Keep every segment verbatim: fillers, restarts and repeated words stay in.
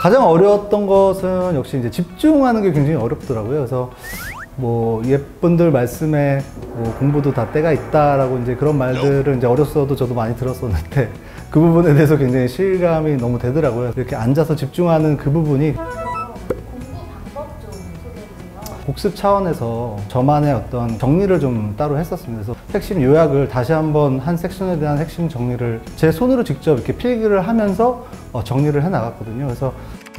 가장 어려웠던 것은 역시 이제 집중하는 게 굉장히 어렵더라고요. 그래서 뭐 예쁜들 말씀에 뭐 공부도 다 때가 있다라고 이제 그런 말들을 이제 어렸어도 저도 많이 들었었는데 그 부분에 대해서 굉장히 실감이 너무 되더라고요. 이렇게 앉아서 집중하는 그 부분이 복습 차원에서 저만의 어떤 정리를 좀 따로 했었습니다. 그래서 핵심 요약을 다시 한번 한 섹션에 대한 핵심 정리를 제 손으로 직접 이렇게 필기를 하면서 어, 정리를 해 나갔거든요. 그래서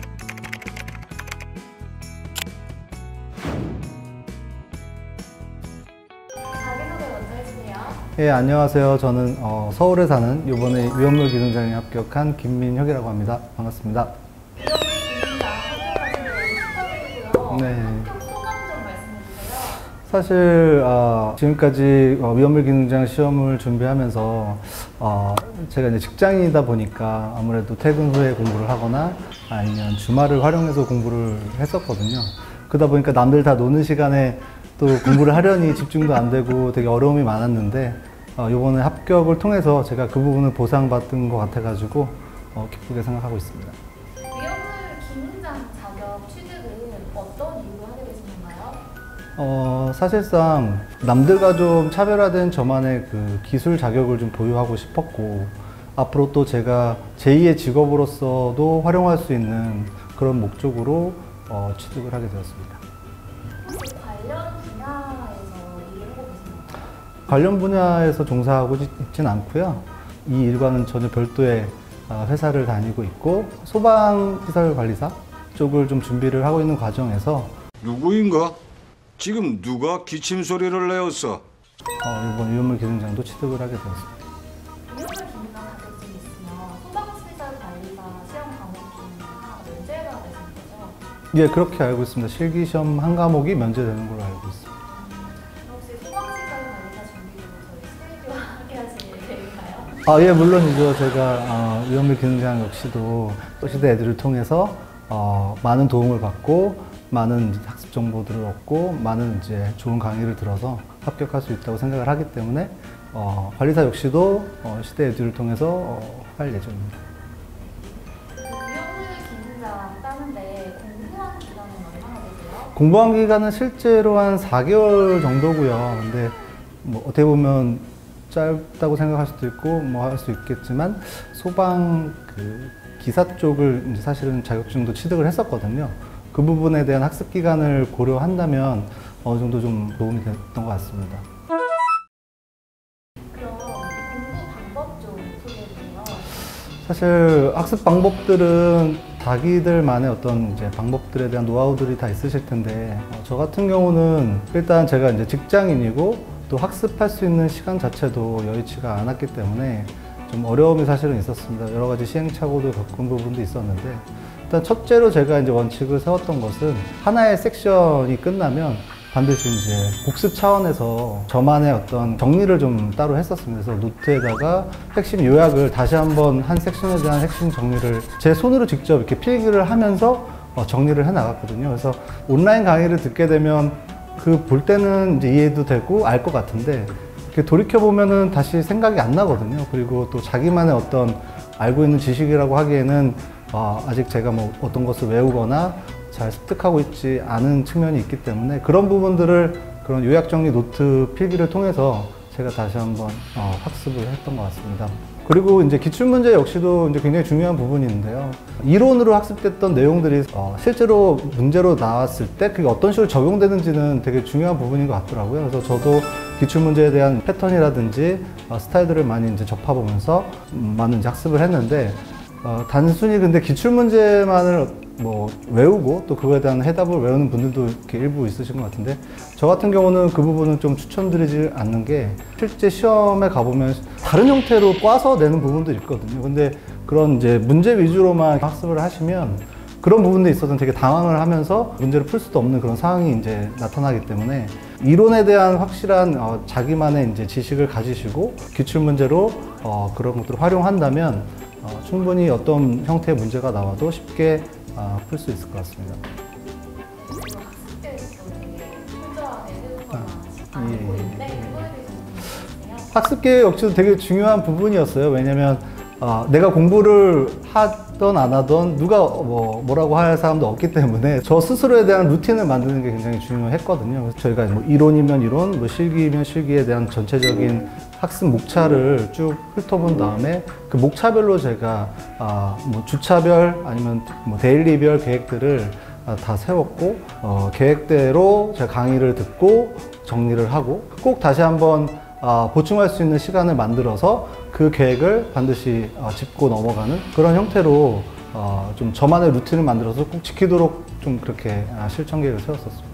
자기소개 먼저 해주세요. 예, 안녕하세요. 저는 어, 서울에 사는 이번에 위험물 기능장에 합격한 김민혁이라고 합니다. 반갑습니다. 위험물 기능장 합격하신 축하드리고요. 네. 합격 소감 좀 말씀해주세요. 사실 어, 지금까지 어, 위험물 기능장 시험을 준비하면서 어, 제가 이제 직장인이다 보니까 아무래도 퇴근 후에 공부를 하거나 아니면 주말을 활용해서 공부를 했었거든요. 그러다 보니까 남들 다 노는 시간에 또 공부를 하려니 집중도 안 되고 되게 어려움이 많았는데 어, 이번에 합격을 통해서 제가 그 부분을 보상받은 것 같아가지고 어, 기쁘게 생각하고 있습니다. 위험물 기능장 자격 취득은 어떤 이유로 하게 되신 건가요? 어, 사실상 남들과 좀 차별화된 저만의 그 기술 자격을 좀 보유하고 싶었고 앞으로 또 제가 제이의 직업으로서도 활용할 수 있는 그런 목적으로 어, 취득을 하게 되었습니다. 혹시 관련 분야에서 일을 하고 계신가요? 관련 분야에서 종사하고 있진 않고요. 이 일과는 전혀 별도의 회사를 다니고 있고 소방시설관리사 쪽을 좀 준비를 하고 있는 과정에서 누구인가? 지금 누가 기침 소리를 내었어? 어, 이번 위험물 기능장도 취득을 하게 되었습니다. 위험물 기능장 자격증이 있으면 소방시설 관리사 시험 과목 중 하나가 면제가 되시는 거죠? 예, 그렇게 알고 있습니다. 실기시험 한 과목이 면제되는 걸로 알고 있습니다. 혹시 소방시설 관리사 준비로 저희 스테이지와 함께 하실 계획인가요? 아, 예, 물론이죠. 제가 어, 위험물 기능장 역시도 시대 애들을 통해서 어, 많은 도움을 받고 많은 학습 정보들을 얻고 많은 이제 좋은 강의를 들어서 합격할 수 있다고 생각을 하기 때문에 어, 관리사 역시도 어, 시대 애들을 통해서 어, 할 예정입니다. 그 위험물 기능장 따는데 공부한 기간은 얼마나 되세요? 공부한 기간은 실제로 한 사 개월 정도고요. 근데 뭐 어떻게 보면 짧다고 생각할 수도 있고 뭐 할 수 있겠지만 소방 그 기사 쪽을 이제 사실은 자격증도 취득을 했었거든요. 그 부분에 대한 학습 기간을 고려한다면 어느 정도 좀 도움이 됐던 것 같습니다. 그럼 공부 방법 좀 소개해주세요. 사실 학습 방법들은 자기들만의 어떤 이제 방법들에 대한 노하우들이 다 있으실 텐데 어, 저 같은 경우는 일단 제가 이제 직장인이고 또 학습할 수 있는 시간 자체도 여의치가 않았기 때문에 좀 어려움이 사실은 있었습니다. 여러 가지 시행착오도 겪은 부분도 있었는데 일단 첫째로 제가 이제 원칙을 세웠던 것은 하나의 섹션이 끝나면 반드시 이제 복습 차원에서 저만의 어떤 정리를 좀 따로 했었습니다. 그래서 노트에다가 핵심 요약을 다시 한번 한 섹션에 대한 핵심 정리를 제 손으로 직접 이렇게 필기를 하면서 어, 정리를 해 나갔거든요. 그래서 온라인 강의를 듣게 되면 그 볼 때는 이제 이해도 되고 알 것 같은데 이렇게 돌이켜 보면은 다시 생각이 안 나거든요. 그리고 또 자기만의 어떤 알고 있는 지식이라고 하기에는 어, 아직 제가 뭐 어떤 것을 외우거나 잘 습득하고 있지 않은 측면이 있기 때문에 그런 부분들을 그런 요약 정리 노트 필기를 통해서 제가 다시 한번 어, 학습을 했던 것 같습니다. 그리고 이제 기출문제 역시도 이제 굉장히 중요한 부분인데요. 이론으로 학습됐던 내용들이 어, 실제로 문제로 나왔을 때 그게 어떤 식으로 적용되는지는 되게 중요한 부분인 것 같더라고요. 그래서 저도 기출문제에 대한 패턴이라든지 어, 스타일들을 많이 이제 접해보면서 음, 많은 이제 학습을 했는데 어, 단순히 근데 기출문제만을 뭐 외우고 또 그거에 대한 해답을 외우는 분들도 이렇게 일부 있으신 것 같은데 저 같은 경우는 그 부분은 좀 추천드리지 않는 게 실제 시험에 가보면 다른 형태로 꽈서 내는 부분도 있거든요. 근데 그런 이제 문제 위주로만 학습을 하시면 그런 부분에 있어서는 되게 당황을 하면서 문제를 풀 수도 없는 그런 상황이 이제 나타나기 때문에 이론에 대한 확실한 어, 자기만의 이제 지식을 가지시고 기출문제로 어, 그런 것들을 활용한다면 어, 충분히 어떤 형태의 문제가 나와도 쉽게 어, 풀 수 있을 것 같습니다. 학습 계획 역시도 되게 중요한 부분이었어요. 왜냐면 어, 내가 공부를 하던 하던 안 하던 누가 뭐 뭐라고 할 사람도 없기 때문에 저 스스로에 대한 루틴을 만드는 게 굉장히 중요했거든요. 그래서 저희가 뭐 이론이면 이론, 뭐 실기면 실기에 대한 전체적인 학습 목차를 쭉 훑어본 다음에 그 목차별로 제가 아, 뭐 주차별 아니면 뭐 데일리별 계획들을 아, 다 세웠고 어, 계획대로 제가 강의를 듣고 정리를 하고 꼭 다시 한번 아, 보충할 수 있는 시간을 만들어서 그 계획을 반드시 아, 짚고 넘어가는 그런 형태로 어, 좀 저만의 루틴을 만들어서 꼭 지키도록 좀 그렇게 아, 실천 계획을 세웠었습니다.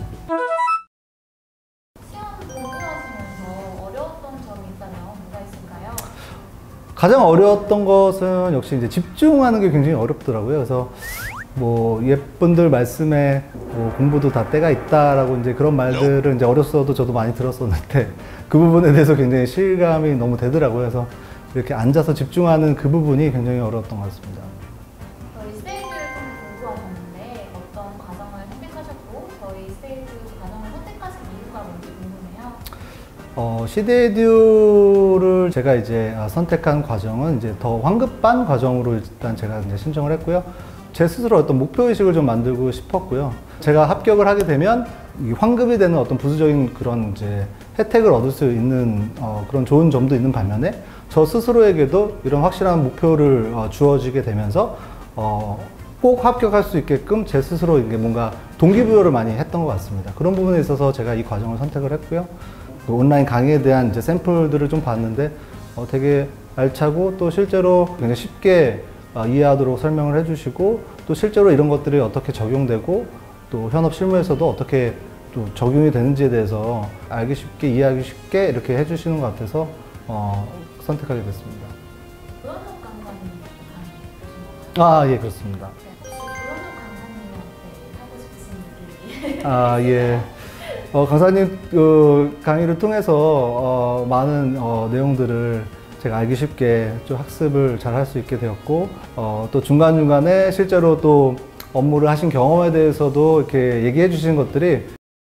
시험 공부하시면서 어려웠던 점이 있다면 뭐가 있을까요? 가장 어려웠던 것은 역시 이제 집중하는 게 굉장히 어렵더라고요. 그래서 뭐 예쁜들 말씀에 뭐 공부도 다 때가 있다라고 이제 그런 말들을 이제 어렸어도 저도 많이 들었었는데 그 부분에 대해서 굉장히 실감이 너무 되더라고요. 그래서 이렇게 앉아서 집중하는 그 부분이 굉장히 어려웠던 것 같습니다. 저희 스테이지를 좀 공부하셨는데 어떤 과정을 선택하셨고 저희 스테이지 과정을 선택하신 이유가 뭔지 궁금해요. 어, 시드에듀를 제가 이제 아, 선택한 과정은 이제 더 황급반 과정으로 일단 제가 이제 신청을 했고요. 제 스스로 어떤 목표의식을 좀 만들고 싶었고요. 제가 합격을 하게 되면 이 환급이 되는 어떤 부수적인 그런 이제 혜택을 얻을 수 있는 어, 그런 좋은 점도 있는 반면에 저 스스로에게도 이런 확실한 목표를 어, 주어지게 되면서 어, 꼭 합격할 수 있게끔 제 스스로 이게 뭔가 동기부여를 많이 했던 것 같습니다. 그런 부분에 있어서 제가 이 과정을 선택을 했고요. 또 온라인 강의에 대한 이제 샘플들을 좀 봤는데 어, 되게 알차고 또 실제로 굉장히 쉽게 어, 이해하도록 설명을 해주시고 또 실제로 이런 것들이 어떻게 적용되고 또 현업 실무에서도 어떻게 또 적용이 되는지에 대해서 알기 쉽게 이해하기 쉽게 이렇게 해주시는 것 같아서 어, 선택하게 됐습니다. 조현욱 강사님 강의 보신 건가요? 아, 예, 그렇습니다. 네, 혹시 조현욱 강사님한테 하고 싶으신 얘기 아, 예. 어, 강사님 그 강의를 통해서 어, 많은 어, 내용들을 제가 알기 쉽게 좀 학습을 잘 할 수 있게 되었고 어, 또 중간중간에 실제로 또 업무를 하신 경험에 대해서도 이렇게 얘기해 주시는 것들이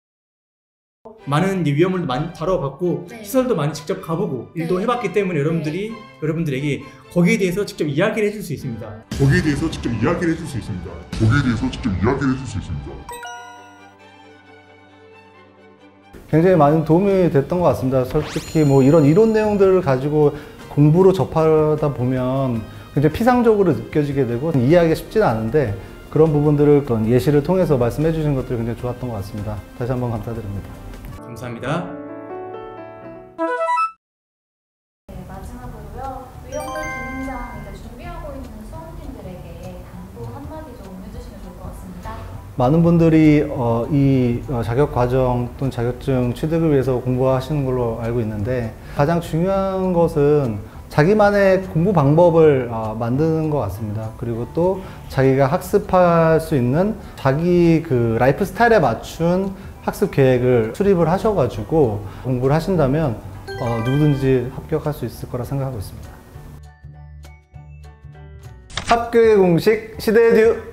많은 이제 위험을 많이 다뤄봤고 네. 시설도 많이 직접 가보고 일도 네. 해봤기 때문에 여러분들이 여러분들에게 거기에 대해서 직접 이야기를 해줄 수 있습니다. 거기에 대해서 직접 이야기를 해줄 수 있습니다. 거기에 대해서 직접 이야기를 해줄 수 있습니다. 굉장히 많은 도움이 됐던 것 같습니다. 솔직히 뭐 이런 이론 내용들을 가지고 공부로 접하다 보면 굉장히 피상적으로 느껴지게 되고 이해하기가 쉽지는 않은데 그런 부분들을 그런 예시를 통해서 말씀해 주신 것들이 굉장히 좋았던 것 같습니다. 다시 한번 감사드립니다. 감사합니다. 네, 마지막으로요. 위험물 기능장 이제 준비하고 있는 수험생들에게 당부 한마디 좀 해주시면 좋을 것 같습니다. 많은 분들이 어, 이 어, 자격 과정 또는 자격증 취득을 위해서 공부하시는 걸로 알고 있는데 가장 중요한 것은 자기만의 공부 방법을 어, 만드는 것 같습니다. 그리고 또 자기가 학습할 수 있는 자기 그 라이프 스타일에 맞춘 학습 계획을 수립을 하셔가지고 공부를 하신다면 어, 누구든지 합격할 수 있을 거라 생각하고 있습니다. 합격의 공식 시대에듀.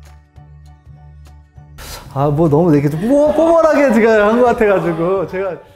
아, 뭐 너무 이렇게 뽀- 뽀멀하게 제가 한 것 같아가지고 제가